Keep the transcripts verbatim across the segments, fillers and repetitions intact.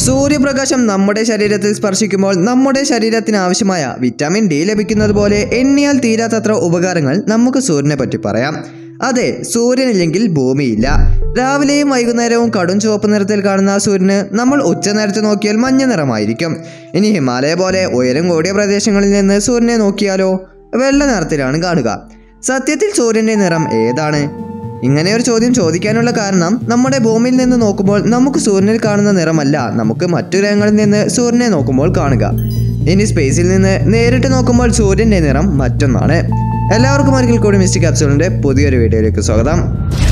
സൂര്യപ്രകാശം നമ്മുടെ ശരീരത്തിൽ സ്പർശിക്കുമ്പോൾ നമ്മുടെ ശരീരത്തിന് ആവശ്യമായ വിറ്റാമിൻ ഡി ലഭിക്കുന്നത് പോലെ എണ്ണിയാൽ തീരാത്തത്ര ഉപകാരങ്ങൾ നമുക്ക് സൂര്യനെ പറ്റി പറയാം. അതെ, സൂര്യനില്ലെങ്കിൽ ഭൂമിയില്ല. രാവിലെയും വൈകുന്നേരവും കടും ചുവപ്പ് നിറത്തിൽ കാണുന്ന സൂര്യന് നമ്മൾ ഉച്ചനേരത്ത് നോക്കിയാൽ മഞ്ഞ നിറമായിരിക്കും. ഇനി ഹിമാലയ പോലെ ഉയരം കൂടിയ പ്രദേശങ്ങളിൽ നിന്ന് സൂര്യനെ നോക്കിയാലോ വെള്ള നിറത്തിലാണ് കാണുക. സത്യത്തിൽ സൂര്യൻ്റെ നിറം ഏതാണ്? ഇങ്ങനെ ഒരു ചോദ്യം ചോദിക്കാനുള്ള കാരണം നമ്മുടെ ഭൂമിയിൽ നിന്ന് നോക്കുമ്പോൾ നമുക്ക് സൂര്യനിൽ കാണുന്ന നിറമല്ല നമുക്ക് മറ്റു ഗ്രഹങ്ങളിൽ നിന്ന് സൂര്യനെ നോക്കുമ്പോൾ കാണുക. ഇനി സ്പേസിൽ നിന്ന് നേരിട്ട് നോക്കുമ്പോൾ സൂര്യൻ്റെ നിറം മറ്റൊന്നാണ്. എല്ലാവർക്കും ഒരിക്കൽ കൂടി മിസ്റ്റർ കാപ്സൂളിൻ്റെ പുതിയൊരു വീഡിയോയിലേക്ക് സ്വാഗതം.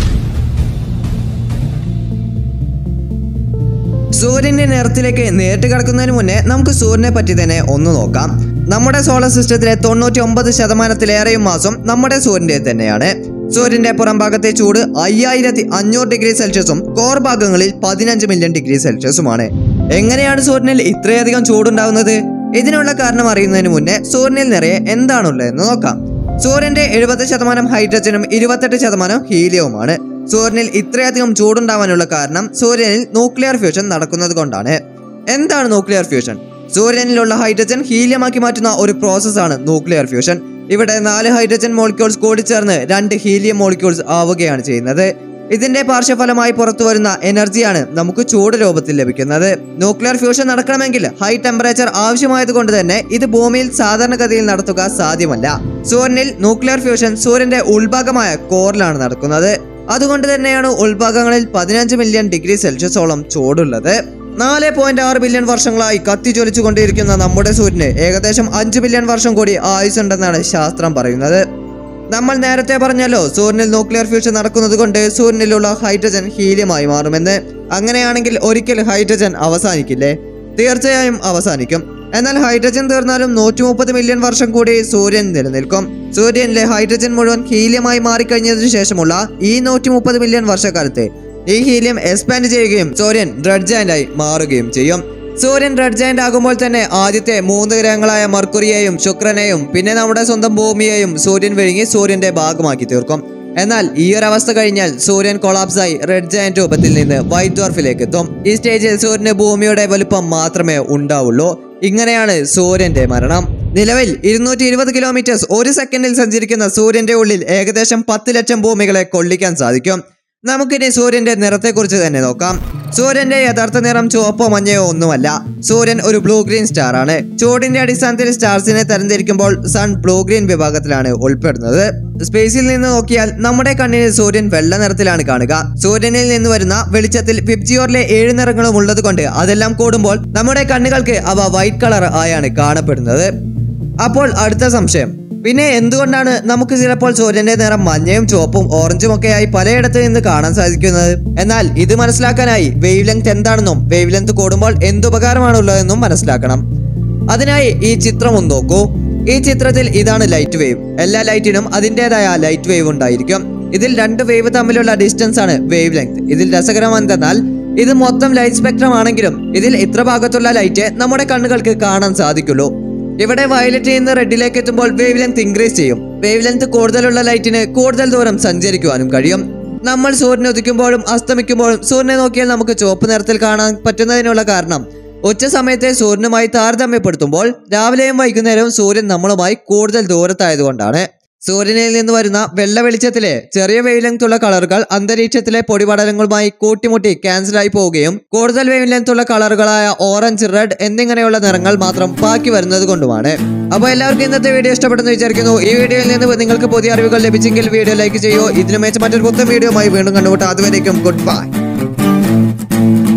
സൂര്യൻ്റെ നിറത്തിലേക്ക് നേരിട്ട് കിടക്കുന്നതിന് മുന്നേ നമുക്ക് സൂര്യനെ പറ്റി തന്നെ ഒന്ന് നോക്കാം. നമ്മുടെ സോളർ സിസ്റ്റത്തിലെ തൊണ്ണൂറ്റി ഒമ്പത് ശതമാനത്തിലേറെയും മാസം നമ്മുടെ സൂര്യൻ്റെ തന്നെയാണ്. സൂര്യന്റെ പുറം ഭാഗത്തെ ചൂട് അയ്യായിരത്തി അഞ്ഞൂറ് ഡിഗ്രി സെൽഷ്യസും കോർ ഭാഗങ്ങളിൽ പതിനഞ്ച് മില്യൺ ഡിഗ്രി സെൽഷ്യസുമാണ്. എങ്ങനെയാണ് സൂര്യനിൽ ഇത്രയധികം ചൂടുണ്ടാവുന്നത്? ഇതിനുള്ള കാരണം അറിയുന്നതിന് മുന്നേ സൂര്യനിൽ നിറയെ എന്താണുള്ളതെന്ന് നോക്കാം. സൂര്യന്റെ എഴുപത് ശതമാനം ഹൈഡ്രജനും ഇരുപത്തെട്ട് ശതമാനം ഹീലിയവുമാണ്. സൂര്യനിൽ ഇത്രയധികം ചൂടുണ്ടാവാനുള്ള കാരണം സൂര്യനിൽ ന്യൂക്ലിയർ ഫ്യൂഷൻ നടക്കുന്നത് കൊണ്ടാണ്. എന്താണ് ന്യൂക്ലിയർ ഫ്യൂഷൻ? സൂര്യനിലുള്ള ഹൈഡ്രജൻ ഹീലിയമാക്കി മാറ്റുന്ന ഒരു പ്രോസസ്സാണ് ന്യൂക്ലിയർ ഫ്യൂഷൻ. ഇവിടെ നാല് ഹൈഡ്രജൻ മോളിക്യൂൾസ് കൂടിച്ചേർന്ന് രണ്ട് ഹീലിയം മോളിക്യൂൾസ് ആവുകയാണ് ചെയ്യുന്നത്. ഇതിന്റെ പാർശ്വഫലമായി പുറത്തു വരുന്ന എനർജിയാണ് നമുക്ക് ചൂട് രൂപത്തിൽ ലഭിക്കുന്നത്. ന്യൂക്ലിയർ ഫ്യൂഷൻ നടക്കണമെങ്കിൽ ഹൈ ടെമ്പറേച്ചർ ആവശ്യമായത് കൊണ്ട് തന്നെ ഇത് ഭൂമിയിൽ സാധാരണഗതിയിൽ നടത്തുക സാധ്യമല്ല. സൂര്യനിൽ ന്യൂക്ലിയർ ഫ്യൂഷൻ സൂര്യന്റെ ഉൾഭാഗമായ കോറിലാണ് നടക്കുന്നത്. അതുകൊണ്ട് തന്നെയാണ് ഉൾഭാഗങ്ങളിൽ പതിനഞ്ച് മില്യൺ ഡിഗ്രി സെൽഷ്യസോളം ചൂടുള്ളത്. നാല് പോയിന്റ് ആറ് ബില്യൺ വർഷങ്ങളായി കത്തിജ്വലിച്ചു കൊണ്ടിരിക്കുന്ന നമ്മുടെ സൂര്യന് ഏകദേശം അഞ്ച് ബില്യൺ വർഷം കൂടി ആയുസുണ്ടെന്നാണ് ശാസ്ത്രം പറയുന്നത്. നമ്മൾ നേരത്തെ പറഞ്ഞല്ലോ, സൂര്യനിൽ ന്യൂക്ലിയർ ഫ്യൂഷൻ നടക്കുന്നത് കൊണ്ട് സൂര്യനിലുള്ള ഹൈഡ്രജൻ ഹീലിയമായി മാറുമെന്ന്. അങ്ങനെയാണെങ്കിൽ ഒരിക്കൽ ഹൈഡ്രജൻ അവസാനിക്കില്ലേ? തീർച്ചയായും അവസാനിക്കും. എന്നാൽ ഹൈഡ്രജൻ തീർന്നാലും നൂറ്റി മുപ്പത് മില്യൺ വർഷം കൂടി സൂര്യൻ നിലനിൽക്കും. സൂര്യനിലെ ഹൈഡ്രജൻ മുഴുവൻ ഹീലിയമായി മാറിക്കഴിഞ്ഞതിനു ശേഷമുള്ള ഈ നൂറ്റി മുപ്പത് മില്യൺ വർഷക്കാലത്ത് ഈ ഹീലിയം എക്സ്പാൻഡ് ചെയ്യുകയും സൂര്യൻ റെഡ് ജയന്റായി മാറുകയും ചെയ്യും. സൂര്യൻ റെഡ് ജയന്റ് ആകുമ്പോൾ തന്നെ ആദ്യത്തെ മൂന്ന് ഗ്രഹങ്ങളായ മർക്കുറിയെയും ശുക്രനെയും പിന്നെ നമ്മുടെ സ്വന്തം ഭൂമിയെയും സൂര്യൻ വിഴുങ്ങി സൂര്യന്റെ ഭാഗമാക്കി തീർക്കും. എന്നാൽ ഈ ഒരു അവസ്ഥ കഴിഞ്ഞാൽ സൂര്യൻ കൊളാപ്സായി റെഡ് ജയന്റ് രൂപത്തിൽ നിന്ന് വൈറ്റ് ഡ്വാർഫിലേക്ക് എത്തും. ഈ സ്റ്റേജിൽ സൂര്യന് ഭൂമിയുടെ വലുപ്പം മാത്രമേ ഉണ്ടാവുള്ളൂ. ഇങ്ങനെയാണ് സൂര്യന്റെ മരണം. നിലവിൽ ഇരുന്നൂറ്റി ഇരുപത് കിലോമീറ്റേഴ്സ് ഒരു സെക്കൻഡിൽ സഞ്ചരിക്കുന്ന സൂര്യന്റെ ഉള്ളിൽ ഏകദേശം പത്ത് ലക്ഷം ഭൂമികളെ കൊള്ളിക്കാൻ സാധിക്കും. നമുക്കിനി സൂര്യന്റെ നിറത്തെക്കുറിച്ച് തന്നെ നോക്കാം. സൂര്യന്റെ യഥാർത്ഥ നിറം ചുവപ്പോ മഞ്ഞയോ ഒന്നുമല്ല. സൂര്യൻ ഒരു ബ്ലൂ ഗ്രീൻ സ്റ്റാർ ആണ്. ചൂടിന്റെ അടിസ്ഥാനത്തിൽ സ്റ്റാർസിനെ തരംതിരിക്കുമ്പോൾ സൺ ബ്ലൂ ഗ്രീൻ വിഭാഗത്തിലാണ് ഉൾപ്പെടുന്നത്. സ്പേസിൽ നിന്ന് നോക്കിയാൽ നമ്മുടെ കണ്ണിന് സൂര്യൻ വെള്ള നിറത്തിലാണ് കാണുക. സൂര്യനിൽ നിന്ന് വരുന്ന വെളിച്ചത്തിൽ ഫിബ്ജിയോറിലെ ഏഴ് നിറങ്ങളും ഉള്ളത് കൊണ്ട് അതെല്ലാം കൂടുമ്പോൾ നമ്മുടെ കണ്ണുകൾക്ക് അവ വൈറ്റ് കളർ ആയാണ് കാണപ്പെടുന്നത്. അപ്പോൾ അടുത്ത സംശയം, പിന്നെ എന്തുകൊണ്ടാണ് നമുക്ക് ചിലപ്പോൾ സൂര്യന്റെ നിറം മഞ്ഞയും ചുവപ്പും ഓറഞ്ചും ഒക്കെയായി പലയിടത്ത് നിന്ന് കാണാൻ സാധിക്കുന്നത്? എന്നാൽ ഇത് മനസ്സിലാക്കാനായി വേവ് ലെങ്ത് എന്താണെന്നും വേവ് ലെങ്ത് കൂടുമ്പോൾ എന്തുപകാരമാണുള്ളതെന്നും മനസ്സിലാക്കണം. അതിനായി ഈ ചിത്രം ഒന്ന് നോക്കൂ. ഈ ചിത്രത്തിൽ ഇതാണ് ലൈറ്റ് വേവ്. എല്ലാ ലൈറ്റിനും അതിൻ്റെതായ ലൈറ്റ് വേവ് ഉണ്ടായിരിക്കും. ഇതിൽ രണ്ട് വേവ് തമ്മിലുള്ള ഡിസ്റ്റൻസ് ആണ് വേവ് ലെങ്ത്. ഇതിൽ രസകരം എന്തെന്നാൽ ഇത് മൊത്തം ലൈറ്റ് സ്പെക്ട്രം ആണെങ്കിലും ഇതിൽ ഇത്ര ഭാഗത്തുള്ള ലൈറ്റ് നമ്മുടെ കണ്ണുകൾക്ക് കാണാൻ സാധിക്കുള്ളൂ. ഇവിടെ വയലറ്റിൽ നിന്ന് റെഡിലേക്ക് എത്തുമ്പോൾ വേവ് ലെങ്ത് ഇൻക്രീസ് ചെയ്യും. വേവ് ലെങ്ത് കൂടുതലുള്ള ലൈറ്റിന് കൂടുതൽ ദൂരം സഞ്ചരിക്കുവാനും കഴിയും. നമ്മൾ സൂര്യൻ ഉദിക്കുമ്പോഴും അസ്തമിക്കുമ്പോഴും സൂര്യനെ നോക്കിയാൽ നമുക്ക് ചുവപ്പ് നിറത്തിൽ കാണാൻ പറ്റുന്നതിനുള്ള കാരണം ഉച്ച സമയത്തെ സൂര്യനുമായി താരതമ്യപ്പെടുത്തുമ്പോൾ രാവിലെയും വൈകുന്നേരവും സൂര്യൻ നമ്മളുമായി കൂടുതൽ ദൂരത്തായതുകൊണ്ടാണ്. സൂര്യനിൽ നിന്ന് വരുന്ന വെള്ള വെളിച്ചത്തിലെ ചെറിയ വേവ് ലെങ്ത് ഉള്ള കളറുകൾ അന്തരീക്ഷത്തിലെ പൊടിപടലങ്ങളുമായി കൂട്ടിമുട്ടി ക്യാൻസലായി പോവുകയും കൂടുതൽ വേവ് ലെങ്ത് ഉള്ള കളറുകളായ ഓറഞ്ച്, റെഡ് എന്നിങ്ങനെയുള്ള നിറങ്ങൾ മാത്രം ബാക്കി വരുന്നത് കൊണ്ടുമാണ്. അപ്പോൾ എല്ലാവർക്കും ഇന്നത്തെ വീഡിയോ ഇഷ്ടപ്പെടുന്നു വിചാരിക്കുന്നു. ഈ വീഡിയോയിൽ നിന്ന് നിങ്ങൾക്ക് പുതിയ അറിവുകൾ ലഭിച്ചെങ്കിൽ വീഡിയോ ലൈക്ക് ചെയ്യൂ. ഇതിനു മേച്ച് മറ്റൊരു പുത്തൻ വീഡിയോയുമായി വീണ്ടും കണ്ടുമുട്ടാം. അതുവരേക്കും ഗുഡ് ബൈ.